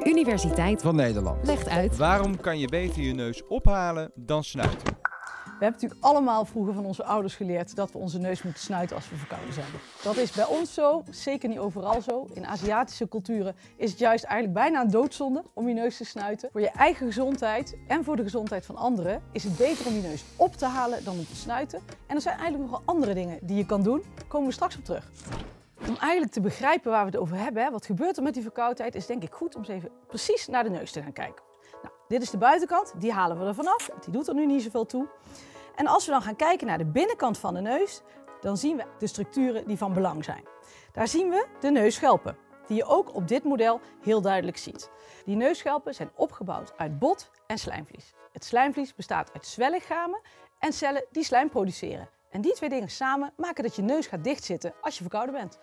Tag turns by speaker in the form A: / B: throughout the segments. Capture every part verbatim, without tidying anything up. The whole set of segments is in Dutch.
A: Universiteit
B: van Nederland
A: legt uit.
B: Waarom kan je beter je neus ophalen dan snuiten?
C: We hebben natuurlijk allemaal vroeger van onze ouders geleerd dat we onze neus moeten snuiten als we verkouden zijn. Dat is bij ons zo, zeker niet overal zo. In Aziatische culturen is het juist eigenlijk bijna een doodzonde om je neus te snuiten. Voor je eigen gezondheid en voor de gezondheid van anderen is het beter om je neus op te halen dan om te snuiten. En er zijn eigenlijk nog wel andere dingen die je kan doen. Daar komen we straks op terug. Om eigenlijk te begrijpen waar we het over hebben, wat gebeurt er met die verkoudheid, is denk ik goed om eens even precies naar de neus te gaan kijken. Nou, dit is de buitenkant, die halen we er vanaf, want die doet er nu niet zoveel toe. En als we dan gaan kijken naar de binnenkant van de neus, dan zien we de structuren die van belang zijn. Daar zien we de neusschelpen, die je ook op dit model heel duidelijk ziet. Die neusschelpen zijn opgebouwd uit bot en slijmvlies. Het slijmvlies bestaat uit zwellichamen en cellen die slijm produceren. En die twee dingen samen maken dat je neus gaat dichtzitten als je verkouden bent.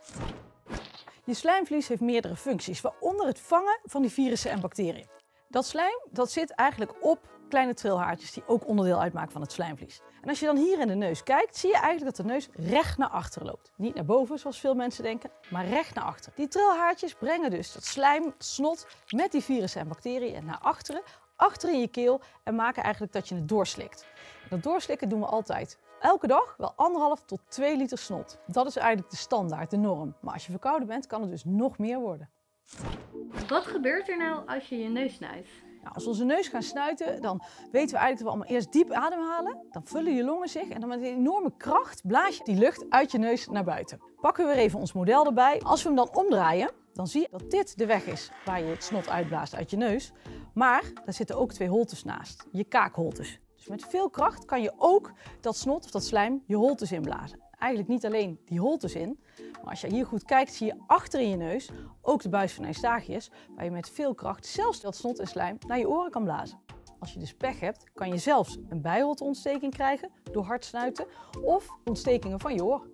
C: Je slijmvlies heeft meerdere functies, waaronder het vangen van die virussen en bacteriën. Dat slijm dat zit eigenlijk op kleine trilhaartjes die ook onderdeel uitmaken van het slijmvlies. En als je dan hier in de neus kijkt, zie je eigenlijk dat de neus recht naar achter loopt. Niet naar boven, zoals veel mensen denken, maar recht naar achter. Die trilhaartjes brengen dus dat slijm, het snot, met die virussen en bacteriën naar achteren, achter in je keel en maken eigenlijk dat je het doorslikt. Dat doorslikken doen we altijd. Elke dag wel anderhalf tot twee liter snot. Dat is eigenlijk de standaard, de norm. Maar als je verkouden bent, kan het dus nog meer worden.
D: Wat gebeurt er nou als je je neus snuit?
C: Nou, als we onze neus gaan snuiten, dan weten we eigenlijk dat we allemaal eerst diep ademhalen. Dan vullen je longen zich en dan met een enorme kracht blaas je die lucht uit je neus naar buiten. Pakken we weer even ons model erbij. Als we hem dan omdraaien, dan zie je dat dit de weg is waar je het snot uitblaast uit je neus. Maar daar zitten ook twee holtes naast, je kaakholtes. Dus met veel kracht kan je ook dat snot of dat slijm je holtes inblazen. Eigenlijk niet alleen die holtes in, maar als je hier goed kijkt zie je achter in je neus ook de buis van Eustachius, waar je met veel kracht zelfs dat snot en slijm naar je oren kan blazen. Als je dus pech hebt, kan je zelfs een bijholteontsteking krijgen door hard snuiten of ontstekingen van je oor.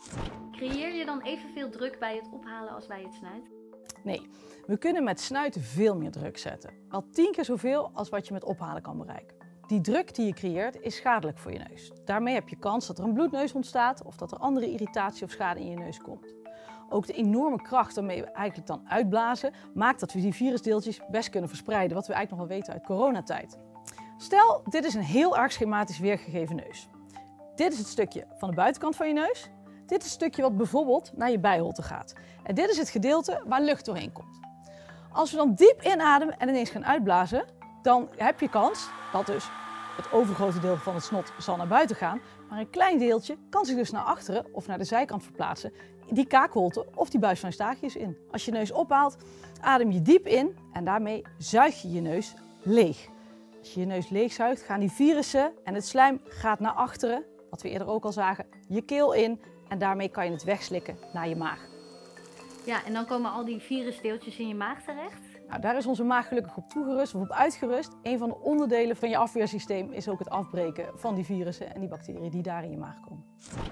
D: Creëer je dan evenveel druk bij het ophalen als bij het snuiten?
C: Nee, we kunnen met snuiten veel meer druk zetten. Wel tien keer zoveel als wat je met ophalen kan bereiken. Die druk die je creëert is schadelijk voor je neus. Daarmee heb je kans dat er een bloedneus ontstaat of dat er andere irritatie of schade in je neus komt. Ook de enorme kracht waarmee we eigenlijk dan uitblazen, maakt dat we die virusdeeltjes best kunnen verspreiden, wat we eigenlijk nog wel weten uit coronatijd. Stel, dit is een heel erg schematisch weergegeven neus. Dit is het stukje van de buitenkant van je neus. Dit is het stukje wat bijvoorbeeld naar je bijholte gaat. En dit is het gedeelte waar lucht doorheen komt. Als we dan diep inademen en ineens gaan uitblazen, dan heb je kans dat dus het overgrote deel van het snot zal naar buiten gaan, maar een klein deeltje kan zich dus naar achteren of naar de zijkant verplaatsen, die kaakholte of die buis van Eustachius in. Als je neus ophaalt, adem je diep in en daarmee zuig je je neus leeg. Als je je neus leeg zuigt, gaan die virussen en het slijm gaat naar achteren, wat we eerder ook al zagen, je keel in en daarmee kan je het wegslikken naar je maag.
D: Ja, en dan komen al die virusdeeltjes in je maag terecht?
C: Nou, daar is onze maag gelukkig op toegerust of op uitgerust. Een van de onderdelen van je afweersysteem is ook het afbreken van die virussen en die bacteriën die daar in je maag komen.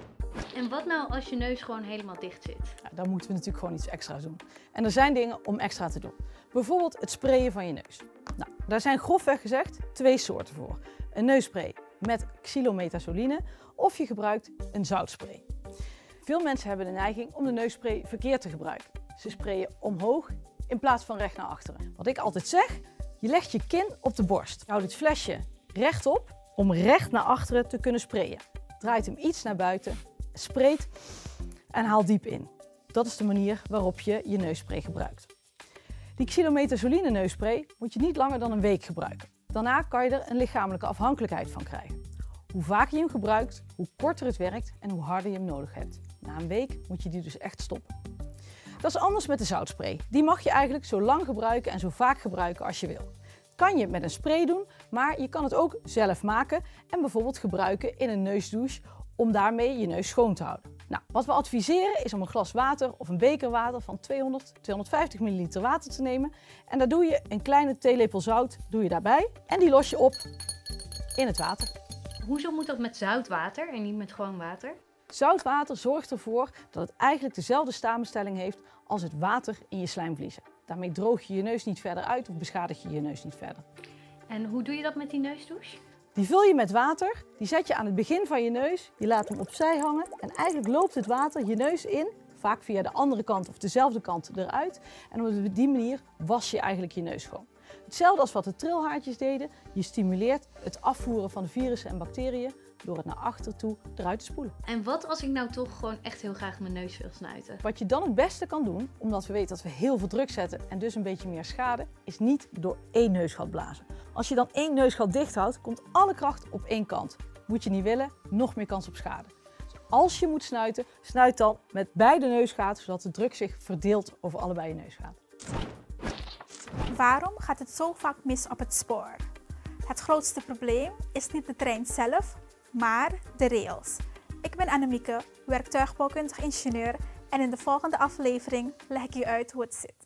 D: En wat nou als je neus gewoon helemaal dicht zit?
C: Nou, dan moeten we natuurlijk gewoon iets extra's doen. En er zijn dingen om extra te doen. Bijvoorbeeld het sprayen van je neus. Nou, daar zijn grofweg gezegd twee soorten voor. Een neusspray met xylometazoline of je gebruikt een zoutspray. Veel mensen hebben de neiging om de neusspray verkeerd te gebruiken. Ze sprayen omhoog in plaats van recht naar achteren. Wat ik altijd zeg, je legt je kin op de borst. Je houdt het flesje rechtop om recht naar achteren te kunnen sprayen. Draait hem iets naar buiten, spreekt en haal diep in. Dat is de manier waarop je je neusspray gebruikt. Die xylometazoline neusspray moet je niet langer dan een week gebruiken. Daarna kan je er een lichamelijke afhankelijkheid van krijgen. Hoe vaker je hem gebruikt, hoe korter het werkt en hoe harder je hem nodig hebt. Na een week moet je die dus echt stoppen. Dat is anders met de zoutspray. Die mag je eigenlijk zo lang gebruiken en zo vaak gebruiken als je wil. Kan je met een spray doen, maar je kan het ook zelf maken en bijvoorbeeld gebruiken in een neusdouche om daarmee je neus schoon te houden. Nou, wat we adviseren is om een glas water of een beker water van tweehonderd tot tweehonderdvijftig milliliter water te nemen. En daar doe je een kleine theelepel zout doe je daarbij en die los je op in het water.
D: Hoezo moet dat met zoutwater en niet met gewoon water?
C: Zoutwater zorgt ervoor dat het eigenlijk dezelfde samenstelling heeft als het water in je slijmvliezen. Daarmee droog je je neus niet verder uit of beschadig je je neus niet verder.
D: En hoe doe je dat met die neusdouche?
C: Die vul je met water, die zet je aan het begin van je neus, je laat hem opzij hangen en eigenlijk loopt het water je neus in vaak via de andere kant of dezelfde kant eruit. En op die manier was je eigenlijk je neus schoon. Hetzelfde als wat de trilhaartjes deden. Je stimuleert het afvoeren van de virussen en bacteriën door het naar achter toe eruit te spoelen.
D: En wat als ik nou toch gewoon echt heel graag mijn neus wil snuiten?
C: Wat je dan het beste kan doen, omdat we weten dat we heel veel druk zetten en dus een beetje meer schade, is niet door één neusgat blazen. Als je dan één neusgat dicht houdt, komt alle kracht op één kant. Moet je niet willen, nog meer kans op schade. Dus als je moet snuiten, snuit dan met beide neusgaten, zodat de druk zich verdeelt over allebei je neusgaten.
A: Waarom gaat het zo vaak mis op het spoor? Het grootste probleem is niet de trein zelf, maar de rails. Ik ben Annemieke, werktuigbouwkundig ingenieur en in de volgende aflevering leg ik je uit hoe het zit.